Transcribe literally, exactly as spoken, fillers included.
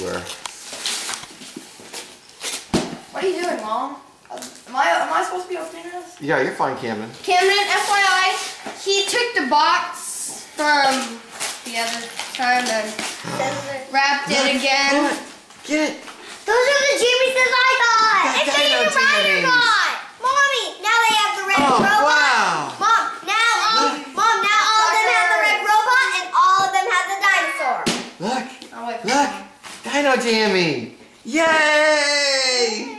everywhere. What are you doing, Mom? Am I am I supposed to be opening this? Yeah, you're fine, Camden. Camden, F Y I, he took the box from the other time and wrapped it Look, again. look, get it. Those are the Jameses I got. That's It's the Dino even Ryder Jimmy's. got. Mommy, now they have the red Oh, robot. wow. Mom, now all, Mom, now all of them have the red robot and all of them have the dinosaur. Look, I'll wait for look, Mom. Dino Jammy. Yay!